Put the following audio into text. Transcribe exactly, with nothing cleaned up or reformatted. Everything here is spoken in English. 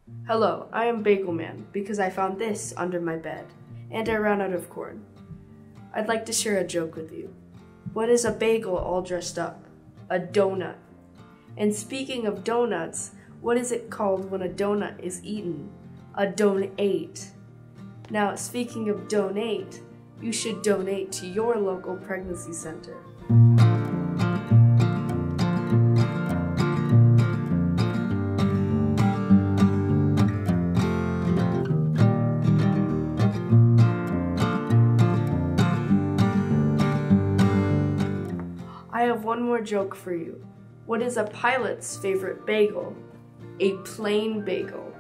Hello, I am Bagel Man because I found this under my bed, and I ran out of corn. I'd like to share a joke with you. What is a bagel all dressed up? A donut. And speaking of donuts, what is it called when a donut is eaten? A donate. Now, speaking of donate, you should donate to your local pregnancy center. I have one more joke for you. What is a pilot's favorite bagel? A plain bagel.